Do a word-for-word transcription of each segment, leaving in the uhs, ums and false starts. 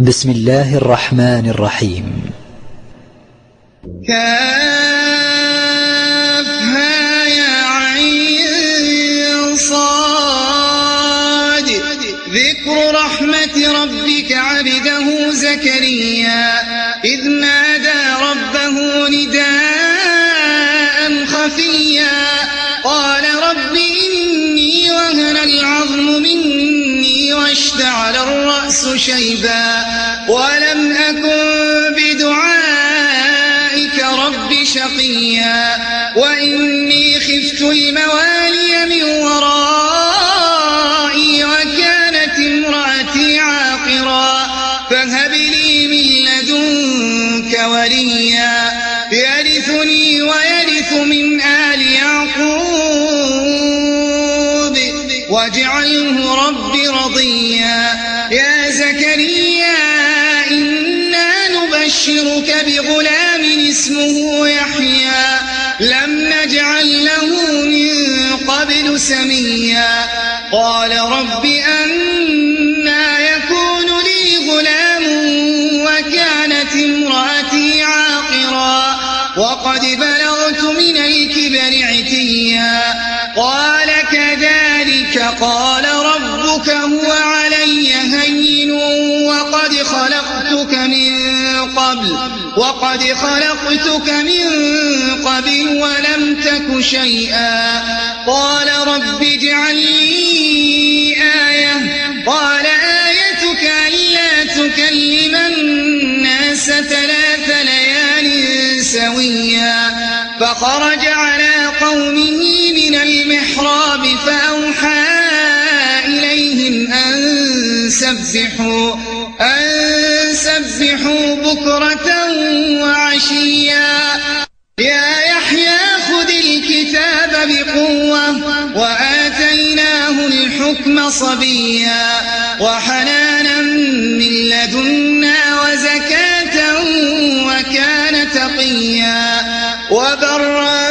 بسم الله الرحمن الرحيم. كافها يا عين صاد ذكر رحمة ربك عبده زكريا إذ نادى ربه نداء خفيا قال رب إني وهن العظم مني واشتعل الرأس شيبا ولم أكن بدعائك رب شقيا وإني خفت الموالي من ورائي وكانت امرأتي عاقرا فهب لي من لدنك وليا يرثني ويرث من آل يعقوب واجعله رب رضيا يا زكريا إنا نبشرك بغلام اسمه يحيى لم نجعل له من قبل سميا قال رب أنى يكون لي غلام وكانت امرأتي عاقرا وقد بلغت من الكبر عتيا قال كذلك قال ربك هو علي هين وقد خلقتك من قبل وقد خلقتك من قبل ولم تك شيئا قال رب اجعل لي آية قال آيتك ألا تكلم الناس ثلاث ليال سويا فخرج على قومه من المحراب فأوحى إليهم أن سبحوا أن سبحوا بكرة وعشيا يا يحيى خذ الكتاب بقوة وآتيناه الحكم صبيا وحنانا من لدنا وزكاة وكان تقيا وبرا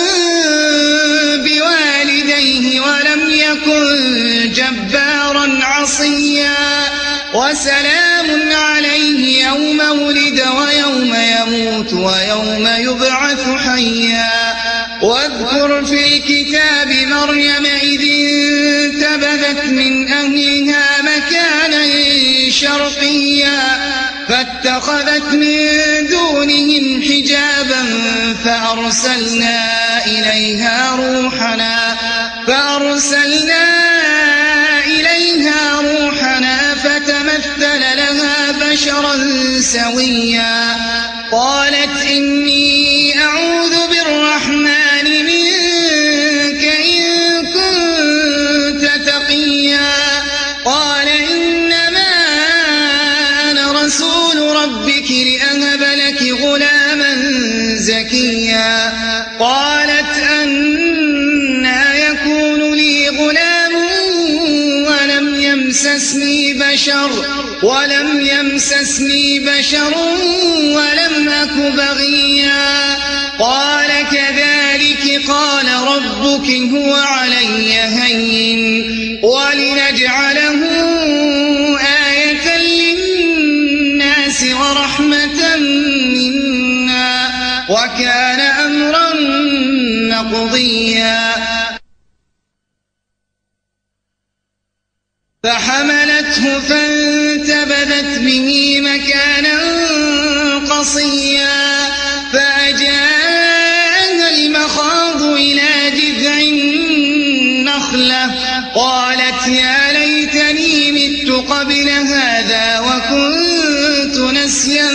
بوالديه ولم يكن جبارا عصيا وسلام عليه يوم ولد ويوم يموت ويوم يبعث حيا واذكر في الكتاب مريم إذ انتبذت من أهلها مكانا شرقيا فاتخذت من دونهم حجابا فأرسلنا إليها روحنا فأرسلنا إليها روحنا فتمثل لها بشرا سويا قالت إني أعوذ بالرحمن منك إن كنت تقيا قال إنما أنا رسول ربك لأهب لك غلاما زكيا قالت أنى يكون لي غلام ولم يمسسني بشر ولم يمسسني بشر ولم أك بغيا قال كذلك قال ربك هو علي هين ولنجعله آية للناس ورحمة منا وكان أمرا مقضيا فحملته فانتبذت به مكانا قصيا فأجاءها المخاض إلى جذع النخلة قالت يا ليتني مت قبل هذا وكنت نسيا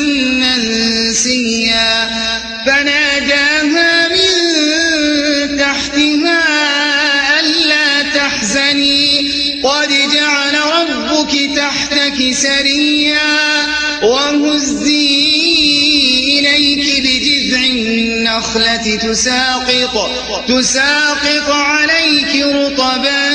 منسيا فناداها من تحتها ألا تحزني قد جعل ربك تحتك سريا وهزي إليك بجذع النخلة تساقط, تساقط عليك رطبا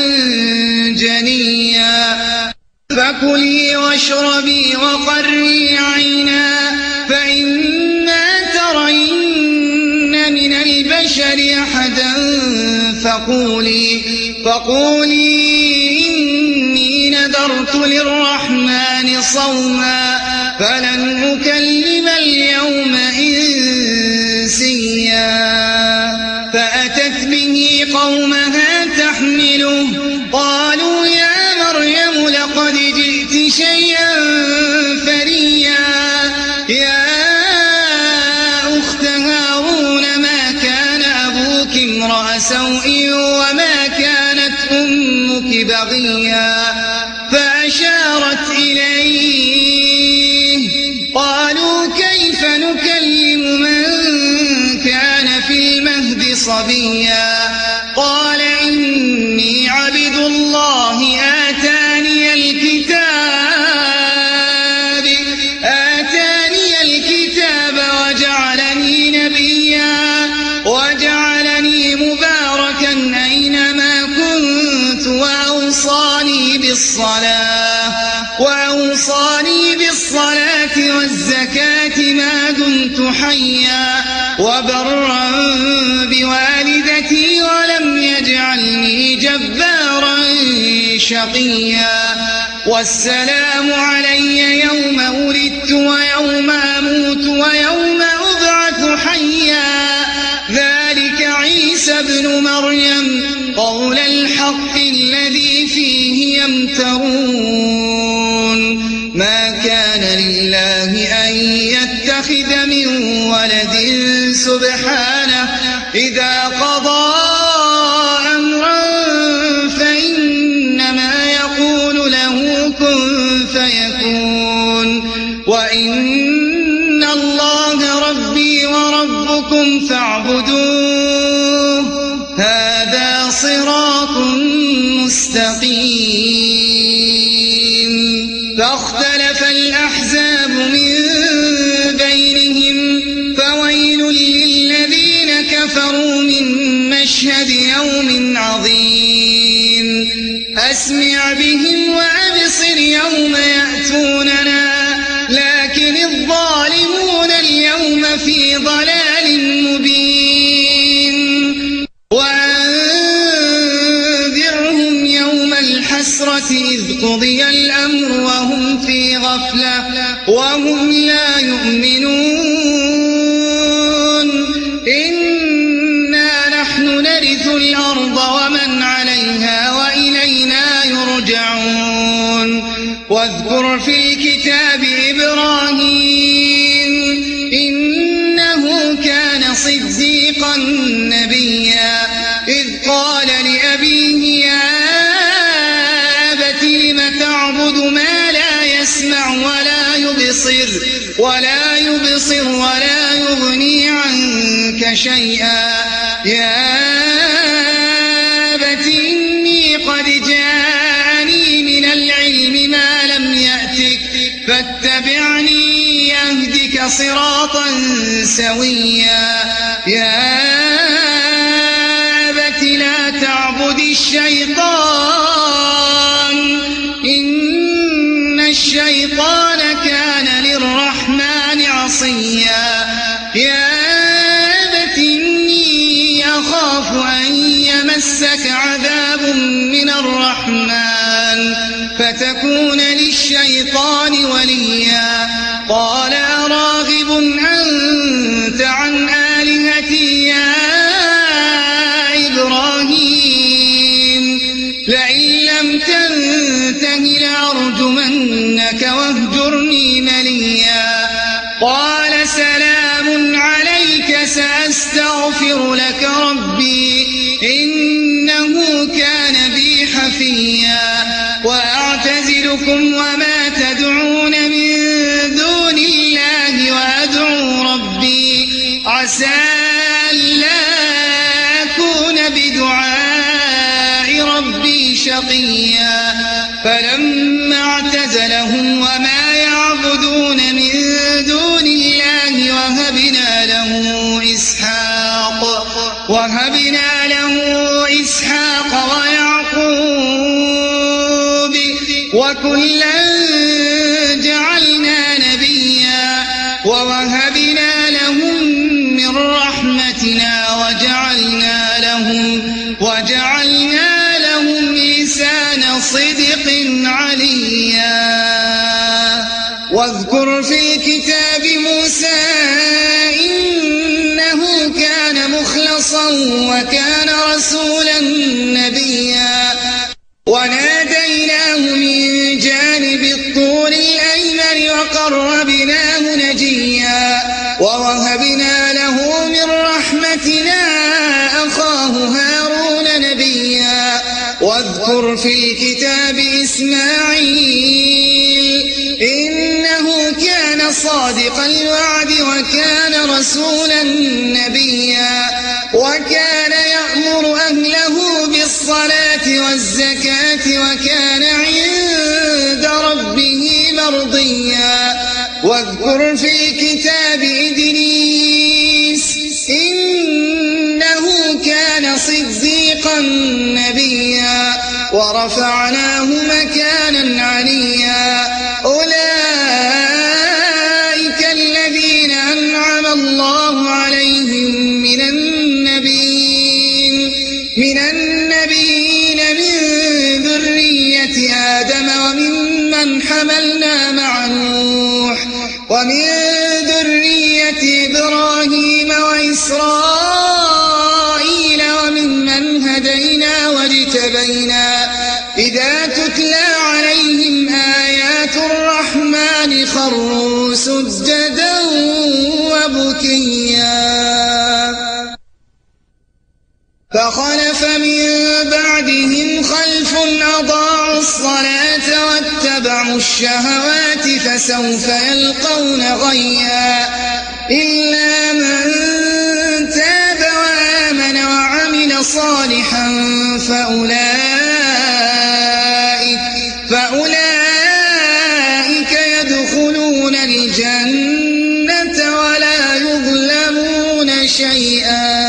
جنيا فكلي واشربي وقري عينا فإما ترين من البشر أحدا فقولي, فقولي إني نذرت نذرت للرحمن صوما فلن أكلم اليوم إنسيا فأتت به قومها تحمله قالوا يا مريم لقد جئت شيئا فريا يا أخت هارون ما كان أبوك امرأ سوء وما كانت أمك بغيا فأشارت إليه قالوا كيف نكلم من كان في المهد صبيا قال إني عبد الله آتاني الكتاب آتاني الكتاب وجعلني نبيا وجعلني مباركا أينما كنت وأوصاني بالصلاة وأوصاني بالصلاة والزكاة ما دمت حيا وبرا بوالدتي ولم يجعلني جبارا شقيا والسلام علي يوم ولدت ويوم أموت ويوم أبعث حيا ذلك عيسى ابن مريم قول الحق الذي فيه يمترون ما كان لله أن يتخذ من ولد سبحانه إذا قضى أمرا فإنما يقول له كن فيكون وإن الله ربي وربكم فاعبدوه هذا صراط مستقيم فاختلف الأحزاب من بينهم فويل للذين كفروا من مشهد يوم عظيم أسمع بهم وأبصر يوم يأتوننا لكن الظالمون اليوم في ضلال مبين وأنذرهم يوم الحسرة إذ قضي الأمر وهم في غفلة وهم لا يؤمنون إنا نحن نرث الأرض ومن عليها وإلينا يرجعون واذكر في الكتاب إبراهيم إنه كان صديقا نبيا إذ قال لأبيه يا أبت لم تعبد ما لا يسمع ولا يبصر ولا يبصر ولا يغني عنك شيئا يا أبت إني قد جاءني من العلم ما لم يأتك فاتبعني أهدك صراطا سويا يا أبت لا تعبد الشيطان إن الشيطان كان للرحمن عصيا يا أبت إني أخاف أن يمسك عذاب من الرحمن فتكون للشيطان وليا قال أراغب أنت عن آلهتي يا إبراهيم لئن لم تنته لأرجمنك واهجرني مليا قال سلام عليك سأستغفر لك ربي إنه كان بي حفيا وأعتزلكم وما تدعون من دون الله وأدعو ربي عسى ألا أكون بدعاء ربي شقيا فلما اعتزلهم وما يعبدون من دون الله وهبنا له إسحاق وهبنا له إسحاق ويعقوب وكلا جعلنا نبيا ووهبنا لهم من رحمتنا وجعلنا لهم وجعلنا لهم لسان صدق عليا واذكر في الكتاب موسى إنه كان مخلصا وكان رسولا نبيا وناديناه من جانب الطور الأيمن وقربناه نجيا ووهبنا له من رحمتنا أخاه هارون نبيا واذكر في الكتاب إسماعيل إنه كان صادق الوعد وكان رسولا نبيا وكان يأمر أهله بالصلاة والزكاة وكان عند ربه مرضيا واذكر في الكتاب إدريس إنه كان صديقا نبيا ورفعناه مكانا عليا أولئك الذين أنعم الله عليهم من النبيين من النبيين من ذرية آدم وممن حملنا مع نوح ومن ذرية إبراهيم وإسرائيل وممن هدينا واجتبينا إذا تتلى عليهم آيات الرحمن خروا سجدا وبكيا فخلف من بعدهم خلف أضاعوا الصلاة واتبعوا الشهوات فسوف يلقون غيا إلا من تاب وآمن وعمل صالحا فأولئك فأولئك يدخلون الجنة ولا يظلمون شيئا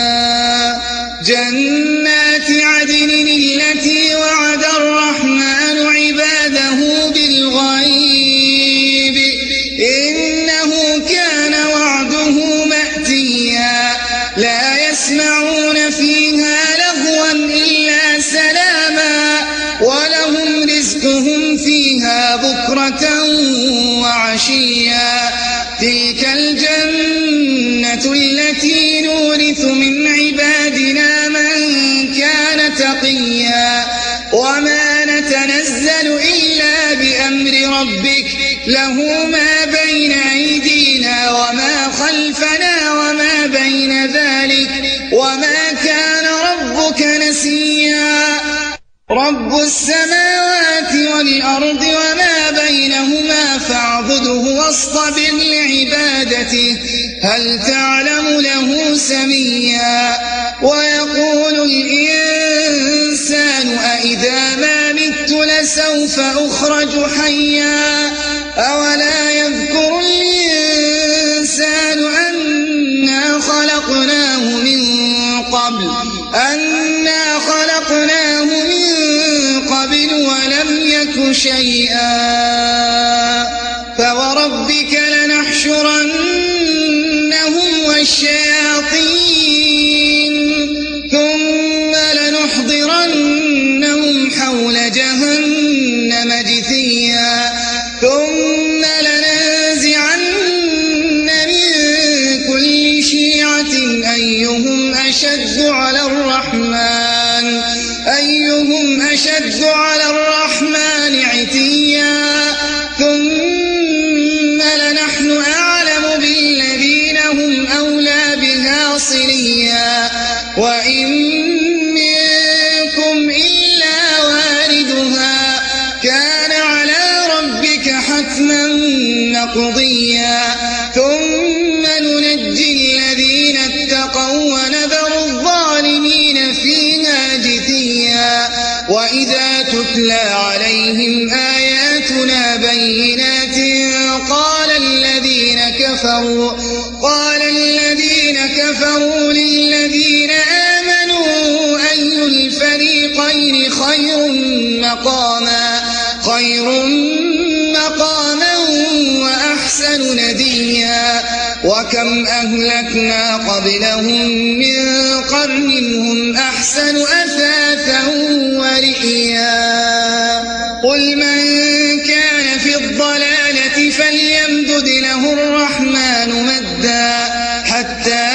جنات عدن التي وعد الرحمن عباده بالغيب إنه كان وعده مأتيا لا يسمعون فيها لغوا إلا سلاما ولهم رزقهم فيها بكرة وعشيا تلك الجنة التي نورث من عبادنا من كان تقيا وما نتنزل إلا بأمر ربك له ما بين أيدينا وما خلفنا وما بين ذلك وما كان ربك نسيا رب السماوات والأرض وما بينهما فاعبده واصطبر لعبادته هل تعلم له سميا ويقول الإنسان أإذا ما مت لسوف أخرج حيا أولا يذكر الإنسان أنا خلقناه من قبل أنا خلقناه من قبل ولم يك شيئا فوربك لنحشرنهم والشياطين ثم لنحضرنهم حول جهنم جثيا ثم لننزعن من كل شيعة أيهم أشد على الرحمن أيهم أشد على الرحمن عتيا ثم لنحن أعلم بالذين هم أولى بها صليا وإن منكم إلا واردها كان على ربك حتما مقضيا ثم ننجي الذين اتقوا ونذر الظالمين فيها جثيا وإذا تتلى عليهم آياتنا بينات قال الذين كفروا قال الذين كفروا للذين آمنوا أي الفريقين خير مقاما خير مقاما وأحسن نديا وكم أهلكنا قبلهم من قرن هم أحسن أثاثا ورئيا قل من كان في الضلالة فليمدد له الرحمن مدا حتى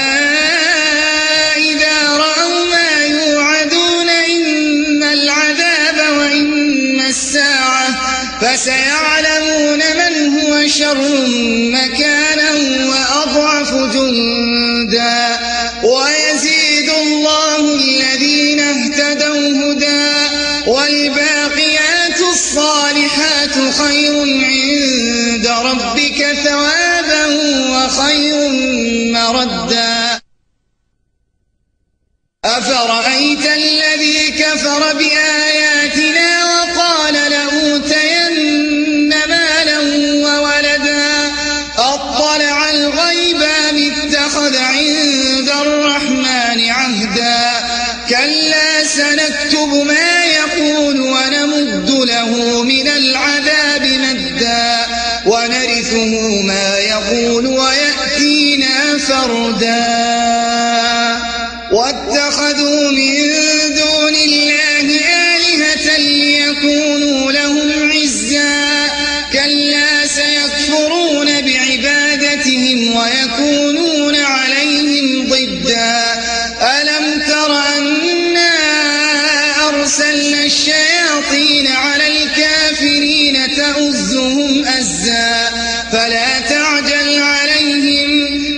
إذا رأوا ما يوعدون إما العذاب وإما الساعة فسيعلمون من هو شر مكانا وأضعف جندا ويزيد الله الذين اهتدوا هدى والباقيات الصالحات خير عند ربك ثوابا وخير مردا أفرأيت الذي كفر بآياتنا وقال لأوتين مالا وولدا أطلع الغيب أم اتخذ عند الرحمن عهدا كلا سنكتب ما يقول ونمد له من العذاب مدا ونرثه ما يقول ويأتينا فردا واتخذوا من دون الله آلهة ليكونوا لهم عزا كلا سيكفرون بعبادتهم ويكونون عليهم ضدا ألم تر أنا أرسلنا الشياطين على الكافرين تؤزهم أزا فلا تعجل عليهم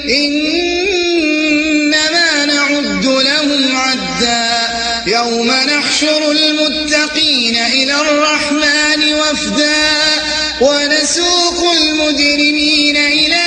إنما نعد لهم عدا يوم نحشر المتقين إلى الرحمن وفدا ونسوق المجرمين إلى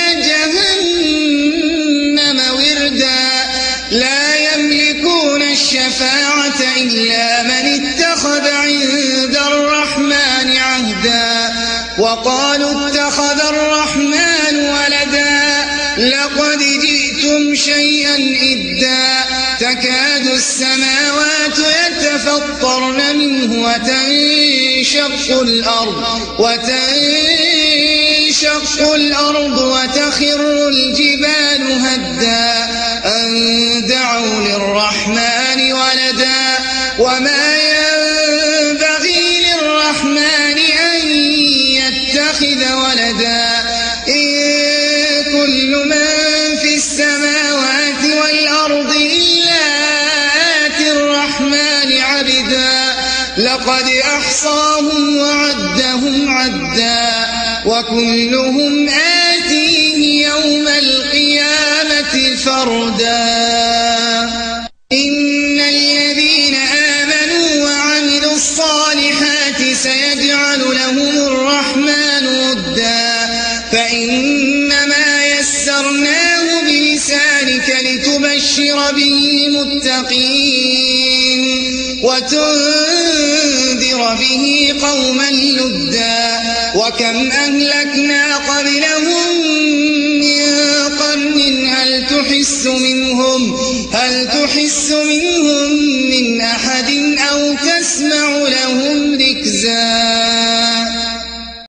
جهنم وردا لا يملكون الشفاعة إلا من اتخذ عند الرحمن عهدا وقالوا اتخذ الرحمن ولدا لقد جئتم شيئا إدا تكاد السماوات يتفطرن منه وتنشق الأرض وتنشق الأرض وتخر الجبال هدا أن دعوا للرحمن ولدا وما ينبغي للرحمن أن يتخذ ولدا إن كل من في السماوات والأرض إلا آتي الرحمن عبدا لقد أحصاهم وعدهم عدا وكلهم آتيه يوم القيامة فردا إن الذين آمنوا وعملوا الصالحات سيجعل لهم الرحمن ودا فإنما يسرناه بلسانك لتبشر به متقين وتنذر به قوما لدا وكم أهلكنا قبلهم من قرن هل تحس منهم هل تحس منهم من أحد أو تسمع لهم